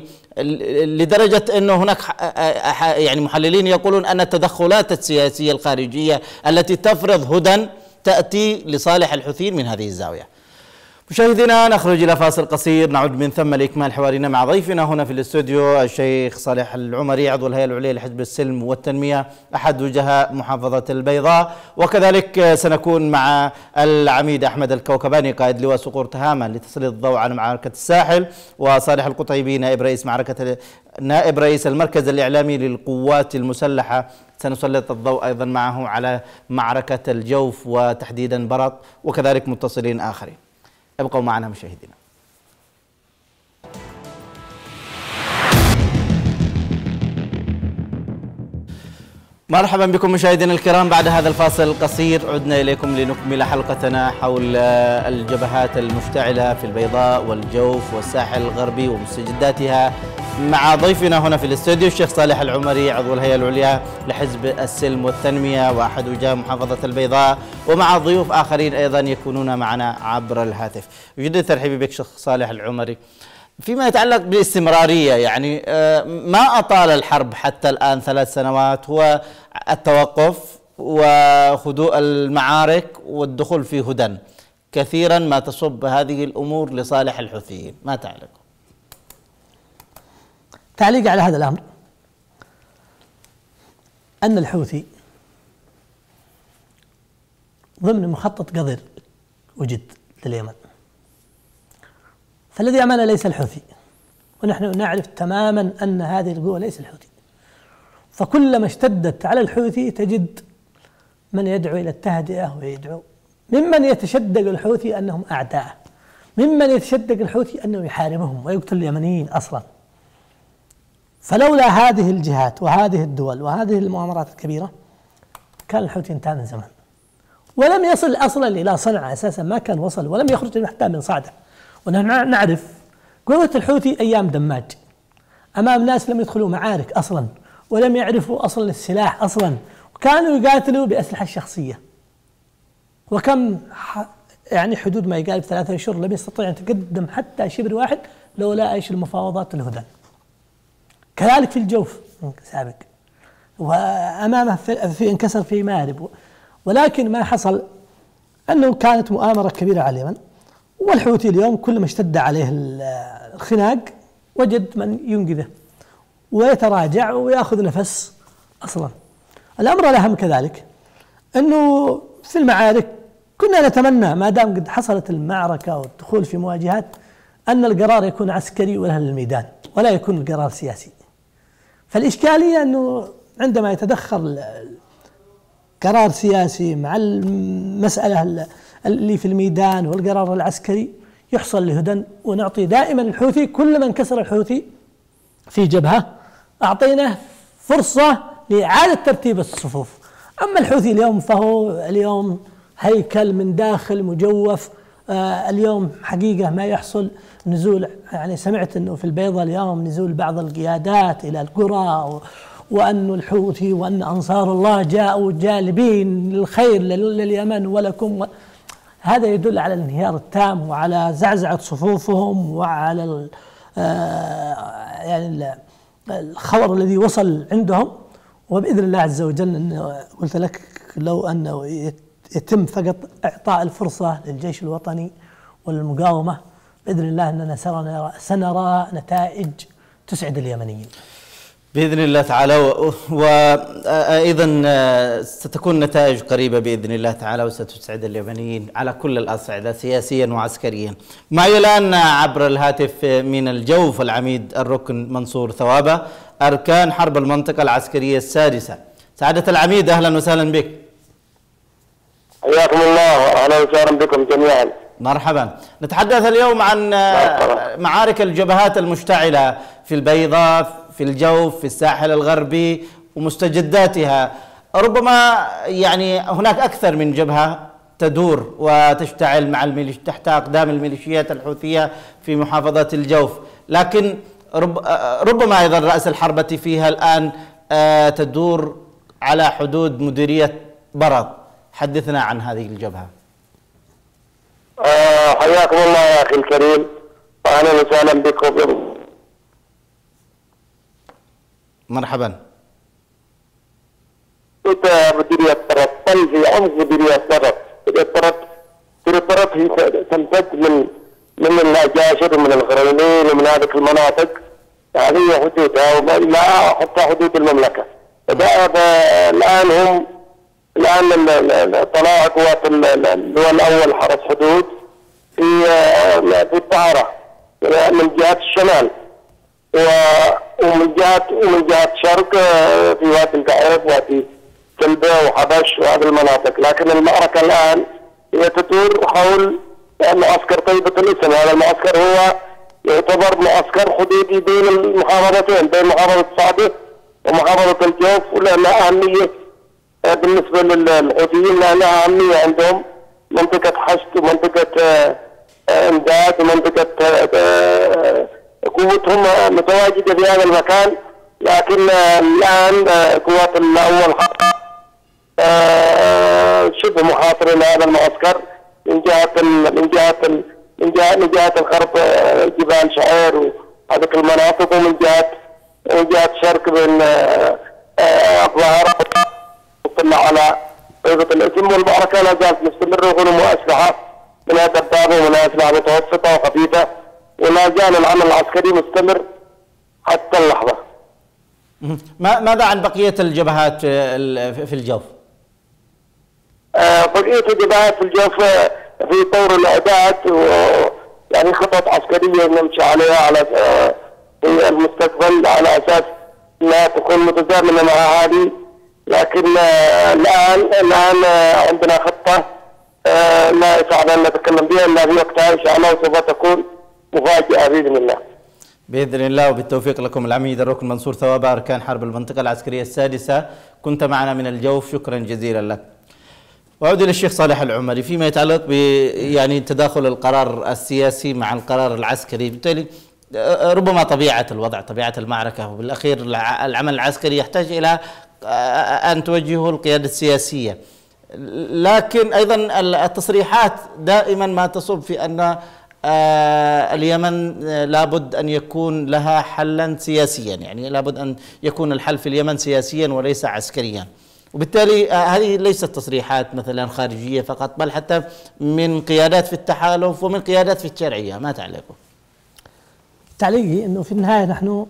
لدرجة أنه هناك يعني محللين يقولون أن التدخلات السياسية الخارجية التي تفرض هدى تأتي لصالح الحوثيين من هذه الزاوية. مشاهدينا نخرج إلى فاصل قصير، نعود من ثم لإكمال حوارنا مع ضيفنا هنا في الاستوديو الشيخ صالح العمري عضو الهيئة العليا لحزب السلم والتنمية أحد وجهاء محافظة البيضاء، وكذلك سنكون مع العميد أحمد الكوكباني قائد لواء صقور تهامة لتسليط الضوء على معركة الساحل، وصالح القطيبي نائب رئيس معركة نائب رئيس المركز الإعلامي للقوات المسلحة، سنسلط الضوء أيضا معه على معركة الجوف وتحديدا برط، وكذلك متصلين آخرين. ابقوا معنا مشاهدينا. مرحبا بكم مشاهدينا الكرام، بعد هذا الفاصل القصير عدنا إليكم لنكمل حلقتنا حول الجبهات المشتعلة في البيضاء والجوف والساحل الغربي ومستجداتها، مع ضيفنا هنا في الاستوديو الشيخ صالح العمري عضو الهيئة العليا لحزب السلم والتنمية وأحد وجهاء محافظة البيضاء، ومع ضيوف آخرين أيضا يكونون معنا عبر الهاتف. يجدد ترحيبي بك شيخ صالح العمري. فيما يتعلق بالاستمرارية، يعني ما أطال الحرب حتى الآن ثلاث سنوات هو التوقف وهدوء المعارك والدخول في هدن. كثيرا ما تصب هذه الأمور لصالح الحوثيين، ما تعلق؟ تعليق على هذا الأمر أن الحوثي ضمن مخطط قذر وجد لليمن، فالذي أمانه ليس الحوثي، ونحن نعرف تماما أن هذه القوة ليس الحوثي. فكلما اشتدت على الحوثي تجد من يدعو إلى التهدئة ويدعو، ممن يتشدق الحوثي أنهم أعداء، ممن يتشدق الحوثي أنه يحاربهم ويقتل اليمنيين أصلا. فلولا هذه الجهات وهذه الدول وهذه المؤامرات الكبيرة كان الحوثي انتهى من زمان، ولم يصل أصلا إلى صنعاء أساسا، ما كان وصل ولم يخرج حتى من صعدة. ونحن نعرف قوة الحوثي أيام دماج أمام ناس لم يدخلوا معارك أصلا ولم يعرفوا أصلا السلاح أصلا، وكانوا يقاتلوا بأسلحة الشخصية، وكم يعني حدود ما يقارب ثلاثة أشهر لم يستطيع أن يتقدم حتى شبر واحد لولا إيش المفاوضات الهدن. كذلك في الجوف سابق، وأمامه في انكسر في مارب، ولكن ما حصل أنه كانت مؤامرة كبيرة على اليمن، والحوثي اليوم كلما اشتد عليه الخناق وجد من ينقذه ويتراجع ويأخذ نفس أصلا. الأمر الأهم كذلك أنه في المعارك كنا نتمنى ما دام قد حصلت المعركة والدخول في مواجهات أن القرار يكون عسكري ولا الميدان ولا يكون القرار سياسي. فالإشكالية أنه عندما يتدخل قرار سياسي مع المسألة اللي في الميدان والقرار العسكري يحصل لهدن، ونعطي دائما الحوثي كلما انكسر الحوثي في جبهة أعطيناه فرصة لإعادة ترتيب الصفوف. أما الحوثي اليوم فهو اليوم هيكل من داخل مجوف. آه اليوم حقيقة ما يحصل نزول، يعني سمعت أنه في البيضة اليوم نزول بعض القيادات إلى القرى، وأن الحوثي وأن أنصار الله جاءوا جالبين للخير لليمن ولكم. هذا يدل على الانهيار التام وعلى زعزعة صفوفهم وعلى يعني الخور الذي وصل عندهم. وبإذن الله عز وجل أنه قلت لك لو أنه يتم فقط إعطاء الفرصة للجيش الوطني والمقاومة بإذن الله أننا سنرى, سنرى نتائج تسعد اليمنيين بإذن الله تعالى. وأيضا ستكون نتائج قريبة بإذن الله تعالى وستسعد اليمنيين على كل الأصعدة سياسيا وعسكريا. معي الآن عبر الهاتف من الجوف العميد الركن منصور ثوابة، أركان حرب المنطقة العسكرية السادسة. سعادة العميد أهلا وسهلا بك. حياكم الله وأهلا وسهلا بكم جميعا. مرحبا. نتحدث اليوم عن معارك الجبهات المشتعلة في البيضاء، في الجوف، في الساحل الغربي ومستجداتها. ربما يعني هناك أكثر من جبهة تدور وتشتعل مع الميليش تحت أقدام الميليشيات الحوثية في محافظة الجوف، لكن رب ربما أيضا رأس الحربة فيها الآن تدور على حدود مديرية برط. حدثنا عن هذه الجبهة. آه حياكم الله يا أخي الكريم وأهلا وسهلا بكم. مرحبا. مديرية برط في عمق مديرية برط. مديرية برط مديرية برط هي تمتد من من الجاشر ومن الغرينين ومن هذه المناطق، هذه حدودها وإلى حتى حدود المملكة. الآن هم الآن طلائع قوات اللواء الأول حرس حدود في في الطهرة من جهة الشمال، ومن جهة ومن جهة الشرق في وادي القعيب وادي كلبة وحبش وهذه المناطق. لكن المعركة الآن هي تدور حول معسكر طيبة الاسم. هذا المعسكر هو يعتبر معسكر حدودي بين المحافظتين، بين محافظة صعدة ومحافظة الجوف، ولها أهمية بالنسبة للحوثيين، لها أهمية عندهم منطقة حشد ومنطقة إمداد ومنطقة قوتهم متواجدة في هذا المكان. لكن الآن قوات الأول شبه محاصرة لهذا المعسكر من جهة من جهة من جهه من جهه الغرب جبال شعير وهذيك المناطق، ومن جهه من جهه الشرق بين الظاهره وطلع على بيضة الاسم. والمعركه لا زالت مستمره، وغنم اسلحه منها دبابه ومنها اسلحه متوسطه وخفيفه، ولا زال العمل العسكري مستمر حتى اللحظه. ماذا عن بقيه الجبهات في الجوف؟ بقيه الجبهات في الجوف في طور الاعداد، ويعني خطط عسكريه نمشي عليها على في المستقبل على اساس انها تكون متزامنه مع هذه. لكن الان الان عندنا خطه لا يصعب ان نتكلم بها الا في وقتها ان شاء الله، وسوف تكون مفاجاه باذن الله. باذن الله وبالتوفيق لكم. العميد الركن منصور ثوابه، اركان حرب المنطقه العسكريه السادسه، كنت معنا من الجوف، شكرا جزيلا لك. واعود الى الشيخ صالح العمري فيما يتعلق ب يعني تداخل القرار السياسي مع القرار العسكري، بالتالي ربما طبيعه الوضع، طبيعه المعركه، وبالاخير العمل العسكري يحتاج الى ان توجهه القياده السياسيه، لكن ايضا التصريحات دائما ما تصب في ان اليمن لابد ان يكون لها حلا سياسيا، يعني لابد ان يكون الحل في اليمن سياسيا وليس عسكريا، وبالتالي هذه ليست تصريحات مثلا خارجيه فقط، بل حتى من قيادات في التحالف ومن قيادات في الشرعيه. ما تعليقه؟ تعليقي انه في النهايه نحن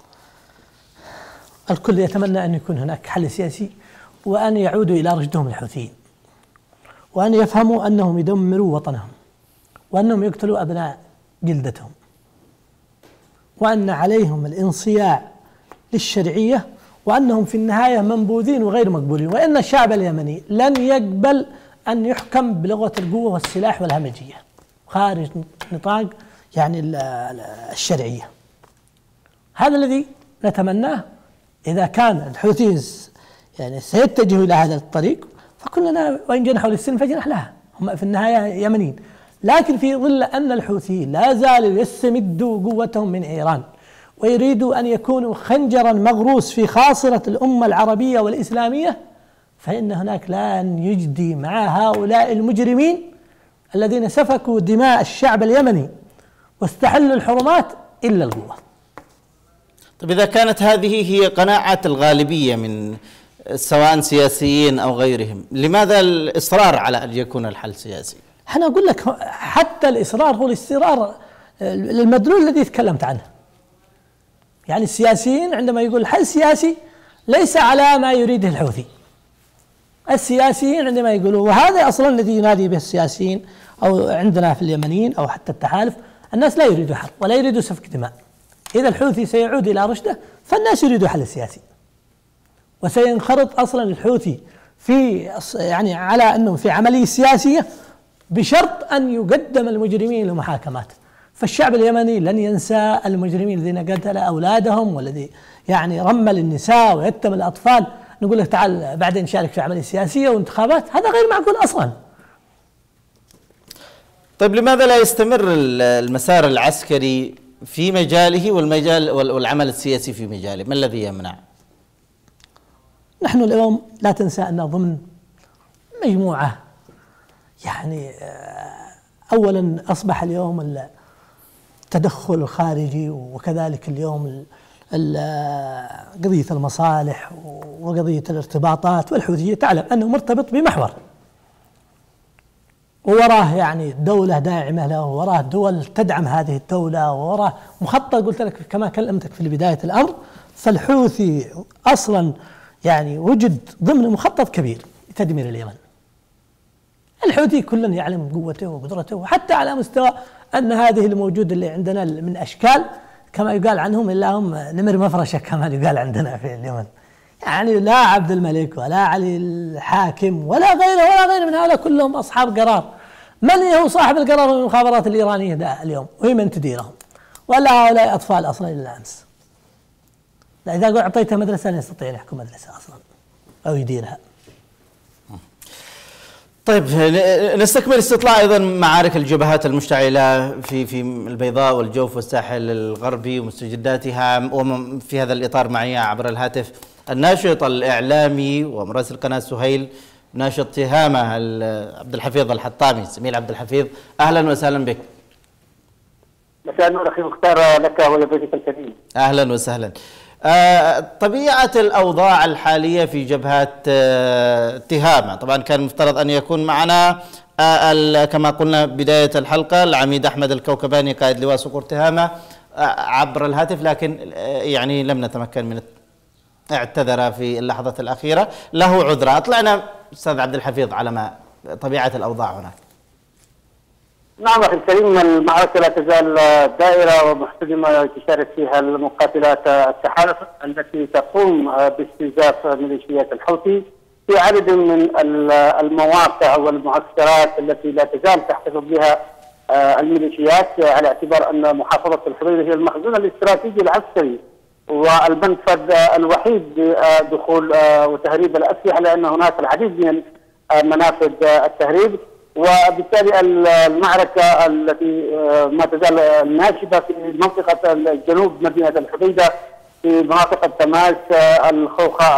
الكل يتمنى ان يكون هناك حل سياسي، وان يعودوا الى رشدهم الحوثيين، وان يفهموا انهم يدمروا وطنهم، وانهم يقتلوا ابناء جلدتهم، وان عليهم الانصياع للشرعيه، وانهم في النهايه منبوذين وغير مقبولين، وان الشعب اليمني لن يقبل ان يحكم بلغه القوه والسلاح والهمجيه خارج نطاق يعني الشرعيه. هذا الذي نتمناه. اذا كان الحوثيين يعني سيتجهوا الى هذا الطريق فكلنا وان جنحوا للسلم فجنح لها، هم في النهايه يمنيين، لكن في ظل ان الحوثيين لا زالوا يستمدوا قوتهم من ايران، ويريدوا ان يكونوا خنجرا مغروس في خاصره الامه العربيه والاسلاميه، فان هناك لن يجدي مع هؤلاء المجرمين الذين سفكوا دماء الشعب اليمني واستحلوا الحرمات الا القوه. طيب إذا كانت هذه هي قناعة الغالبية من سواء سياسيين أو غيرهم، لماذا الإصرار على أن يكون الحل سياسي؟ أنا أقول لك حتى الإصرار هو الاسترار المدلول الذي تكلمت عنه. يعني السياسيين عندما يقول الحل سياسي ليس على ما يريده الحوثي. السياسيين عندما يقولوا، وهذا أصلا الذي ينادي به السياسيين أو عندنا في اليمنيين أو حتى التحالف، الناس لا يريدوا حرب ولا يريدوا سفك دماء. إذا الحوثي سيعود إلى رشده فالناس يريدوا حل سياسي، وسينخرط أصلا الحوثي في يعني على أنه في عملية سياسية بشرط أن يقدم المجرمين لمحاكمات. فالشعب اليمني لن ينسى المجرمين الذين قتل أولادهم والذي يعني رمل النساء ويتم الأطفال. نقول لك تعال بعدين نشارك في عملية سياسية وانتخابات، هذا غير معقول أصلا. طيب لماذا لا يستمر المسار العسكري في مجاله والمجال والعمل السياسي في مجاله؟ ما الذي يمنع؟ نحن اليوم لا تنسى أن ضمن مجموعة يعني أولا أصبح اليوم التدخل الخارجي، وكذلك اليوم قضية المصالح وقضية الارتباطات، والحوثية تعلم أنه مرتبط بمحور ووراه يعني دولة داعمة له، ووراه دول تدعم هذه الدولة، ووراه مخطط. قلت لك كما كلمتك في بداية الأمر، فالحوثي أصلا يعني وجد ضمن مخطط كبير لتدمير اليمن. الحوثي كلا يعلم قوته وقدرته، وحتى على مستوى أن هذه الموجود اللي عندنا من أشكال كما يقال عنهم إلا هم نمر مفرشة كما يقال عندنا في اليمن. يعني لا عبد الملك ولا علي الحاكم ولا غيره ولا غيره من هؤلاء كلهم أصحاب قرار. من هو صاحب القرار من المخابرات الإيرانية ده اليوم، وهي من تديرهم؟ ولا هؤلاء أطفال أصلا إلا أمس. لا إذا أعطيته مدرسة لا يستطيع أن يحكم مدرسة أصلا أو يديرها. طيب نستكمل استطلاع أيضا معارك الجبهات المشتعلة في في البيضاء والجوف والساحل الغربي ومستجداتها، وفي هذا الإطار معي عبر الهاتف الناشط الإعلامي ومراسل قناة سهيل ناشط تهامة عبد الحفيظ الحطامي. سميل عبد الحفيظ، أهلا وسهلا بك. مساء النور اخي مختار لك ولضيفك الكريم. اهلا وسهلا. آه طبيعه الاوضاع الحاليه في جبهه آه تهامه، طبعا كان المفترض ان يكون معنا آه كما قلنا بدايه الحلقه العميد احمد الكوكباني قائد لواء صقور تهامه آه عبر الهاتف، لكن آه يعني لم نتمكن من اعتذر في اللحظه الاخيره، له عذره. اطلعنا استاذ عبد الحفيظ على ما طبيعه الاوضاع هناك. نعم اخي الكريم، المعركه لا تزال دائره ومحتدمه تشارك فيها المقاتلات التحالف التي تقوم باستنزاف ميليشيات الحوثي في عدد من المواقع والمعسكرات التي لا تزال تحتفظ بها الميليشيات، على اعتبار ان محافظه الحديده هي المخزون الاستراتيجي العسكري والمنفذ الوحيد لدخول وتهريب الاسلحه، لان هناك العديد من منافذ التهريب. وبالتالي المعركه التي ما تزال ناشبه في منطقه الجنوب مدينه الحديده، في مناطق التماس، الخوخه،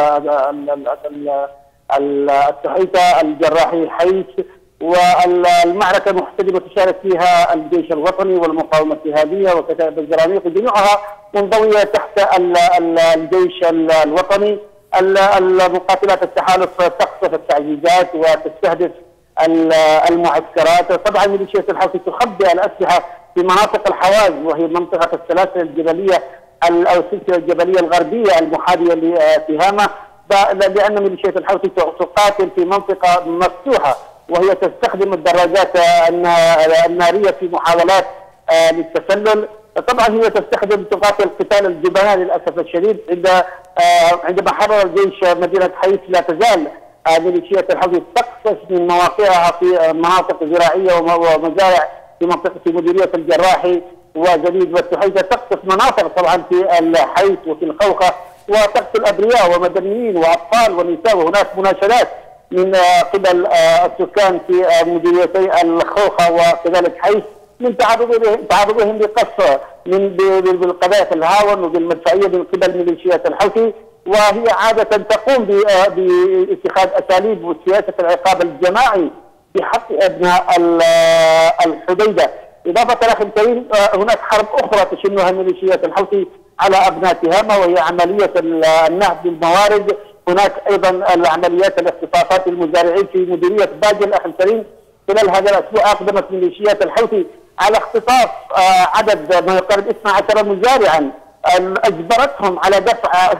التحيته، الجراحي، حيش، والمعركه محتدمه تشارك فيها الجيش الوطني والمقاومه الجهاديه وكتائب الزرانيق، جميعها منضويه تحت الجيش الوطني. المقاتلات التحالف تقصف التعزيزات وتستهدف المعسكرات. طبعا ميليشيات الحوثي تخبئ الاسلحه في مناطق الحواز، وهي منطقه السلاسل الجبليه او السلسله الجبليه الغربيه المحاذيه لتهامه، لان ميليشيات الحوثي تقاتل في منطقه مفتوحه، وهي تستخدم الدراجات الناريه في محاولات للتسلل. طبعا هي تستخدم تقاتل قتال الجبهه للاسف الشديد. عند عندما حرر الجيش مدينه حيث لا تزال ميليشيات الحوثي تقصف من مواقعها في مناطق زراعيه ومزارع في منطقه في مديريه الجراحي وجديد والتحيته، تقصف مناطق طبعا في الحيث وفي الخوخه، وتقتل ابرياء ومدنيين واطفال ونساء. وهناك مناشدات من قبل السكان في مديريتي الخوخه وكذلك حيث من تعرضهم لقصف من بالقذائف الهاون وبالمدفعيه من قبل ميليشيات الحوثي، وهي عادة تقوم باتخاذ أساليب وسياسة العقاب الجماعي بحق أبناء الحديدة. إضافة لأخي الكريم، هناك حرب أخرى تشنها ميليشيات الحوثي على أبناء تهامة، وهي عملية النهب بالموارد. هناك أيضا العمليات الاختطافات المزارعين في مديرية باجل أخي الكريم. خلال هذا الأسبوع أقدمت ميليشيات الحوثي على اختطاف عدد ما يقارب اثني عشر مزارعا، اجبرتهم على دفع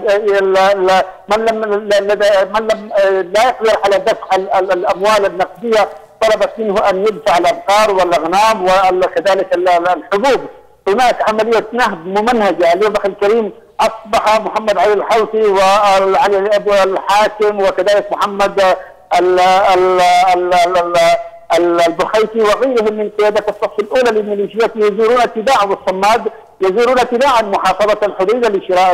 من لم من لم لا يقدر على دفع الاموال النقديه، طلبت منه ان يدفع الابقار والاغنام وكذلك الحبوب. هناك عمليه نهب ممنهجه. اليوم اخي الكريم اصبح محمد علي الحوثي وعلي ابو الحاكم وكذلك محمد البخيتي وغيرهم من قياده الصف الاولى للميليشيات يزورون تباع والصماد، يزورون تباعا محافظه الحديده لشراء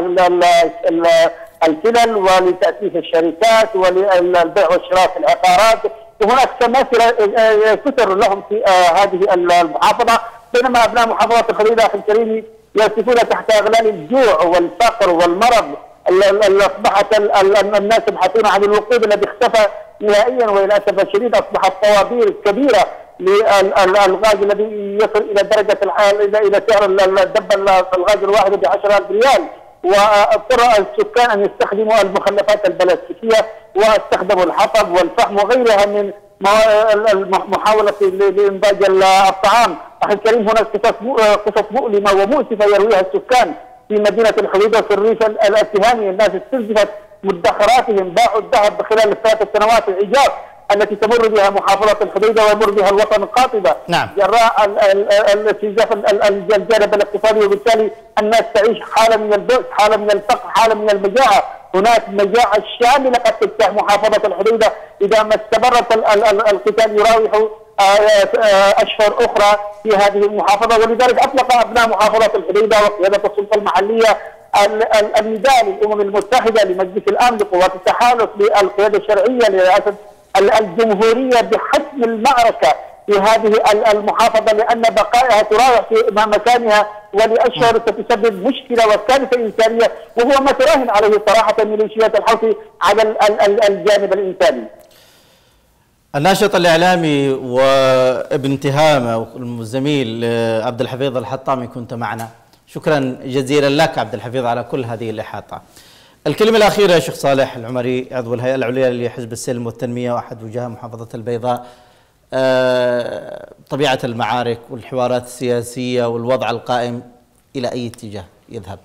الفلل ولتاسيس الشركات وللبيع والشراء في العقارات. وهناك سماسره كثر لهم في هذه المحافظه، بينما ابناء محافظه الحديده اخي الكريم يسيرون تحت اغلال الجوع والفقر والمرض. اصبحت الناس يبحثون عن الوقود الذي اختفى نهائيا، والاسف الشديد اصبحت طوابير كبيره للغاز الذي يصل الى درجه الى سعر الدبه الغاز الواحد ب عشرة آلاف ريال. واضطر السكان ان يستخدموا المخلفات البلاستيكيه واستخدموا الحطب والفحم وغيرها من محاوله لانتاج الطعام. اخي الكريم، هناك قصص مؤلمه ومؤسفه يرويها السكان في مدينه الحديده وفي الريف الاتهامي. الناس استنزفت مدخراتهم، باعوا الذهب خلال الثلاث سنوات العجاف التي تمر بها محافظه الحديده ويمر بها الوطن القاطبه. نعم. جراء استنزاف الجانب الاقتصادي، وبالتالي الناس تعيش حاله من البؤس، حاله من الفقر، حاله من المجاعه. هناك مجاعه شامله قد تجتاح محافظه الحديده اذا ما استمرت القتال يراوح اشهر اخرى في هذه المحافظه. ولذلك اطلق ابناء محافظه الحديده وقياده السلطه المحليه النداء للامم المتحده، لمجلس الامن، لقوات التحالف، للقياده الشرعيه، لرئاسه الجمهوريه بحسم المعركه في هذه المحافظه، لان بقائها تراوح في مكانها ولاشهر ستسبب مشكله وكارثه انسانيه، وهو ما تراهن عليه صراحه ميليشيات الحوثي على الجانب الانساني. الناشط الإعلامي وابن تهامة والزميل عبد الحفيظ الحطامي كنت معنا، شكرا جزيلا لك عبد الحفيظ على كل هذه الإحاطة. الكلمة الأخيرة يا شيخ صالح العمري، عضو الهيئة العليا لحزب السلم والتنمية وأحد وجهاء محافظة البيضاء. أه طبيعة المعارك والحوارات السياسية والوضع القائم إلى أي اتجاه يذهب؟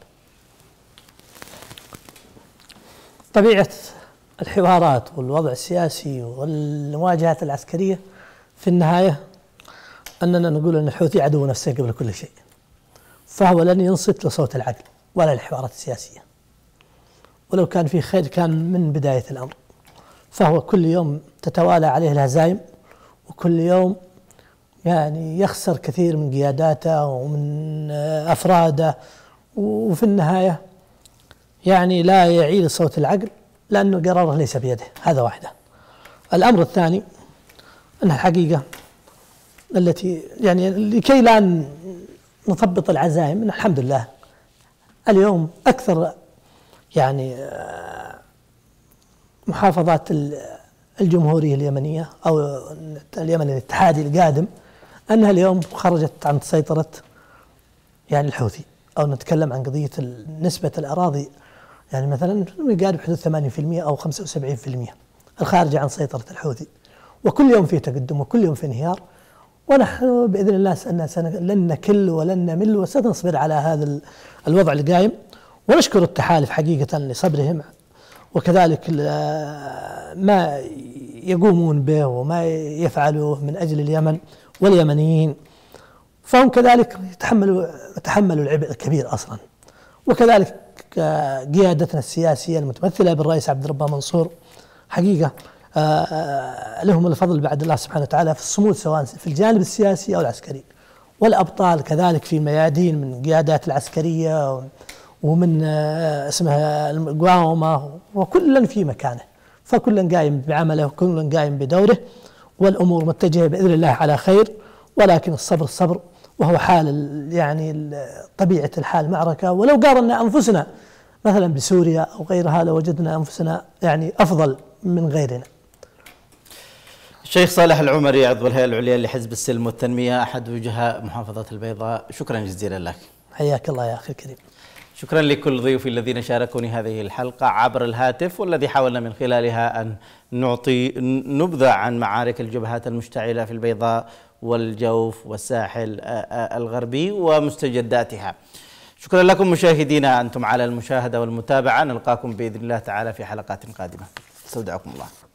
طبيعة الحوارات والوضع السياسي والمواجهات العسكرية في النهاية أننا نقول أن الحوثي عدو نفسه قبل كل شيء، فهو لن ينصت لصوت العقل ولا للحوارات السياسية، ولو كان في خير كان من بداية الأمر، فهو كل يوم تتوالى عليه الهزائم، وكل يوم يعني يخسر كثير من قياداته ومن أفراده، وفي النهاية يعني لا يعيل صوت العقل لأنه قراره ليس بيده. هذا واحدة. الأمر الثاني أن الحقيقة التي يعني لكي لا نثبط العزائم، أن الحمد لله اليوم أكثر يعني محافظات الجمهورية اليمنية أو اليمن الاتحادي القادم أنها اليوم خرجت عن سيطرة يعني الحوثي، أو نتكلم عن قضية نسبة الأراضي يعني مثلا يقارب حدود ثمانين بالمئة أو خمسة وسبعين بالمئة الخارجة عن سيطرة الحوثي، وكل يوم في تقدم وكل يوم في انهيار، ونحن بإذن الله لن نكل ولن نمل وسنصبر على هذا الوضع القائم، ونشكر التحالف حقيقة لصبرهم وكذلك ما يقومون به وما يفعلوه من أجل اليمن واليمنيين، فهم كذلك يتحملوا يتحملوا العبء الكبير أصلا. وكذلك قيادتنا السياسية المتمثلة بالرئيس عبد الربه منصور حقيقة لهم الفضل بعد الله سبحانه وتعالى في الصمود سواء في الجانب السياسي أو العسكري، والأبطال كذلك في ميادين من قيادات العسكرية ومن اسمها المقاومة، وكلا في مكانه، فكلا قايم بعمله وكلا قايم بدوره، والأمور متجهة بإذن الله على خير، ولكن الصبر الصبر، وهو حال يعني طبيعة الحال معركة، ولو قارنا أنفسنا مثلا بسوريا أو غيرها لوجدنا أنفسنا يعني أفضل من غيرنا. الشيخ صالح العمري عضو الهيئة العليا لحزب السلم والتنمية أحد وجهاء محافظة البيضاء، شكرا جزيلا لك. حياك الله يا أخي الكريم. شكرا لكل ضيوفي الذين شاركوني هذه الحلقة عبر الهاتف، والذي حاولنا من خلالها أن نعطي نبذة عن معارك الجبهات المشتعلة في البيضاء والجوف والساحل الغربي ومستجداتها. شكرا لكم مشاهدينا، أنتم على المشاهدة والمتابعة، نلقاكم بإذن الله تعالى في حلقات قادمة. استودعكم الله.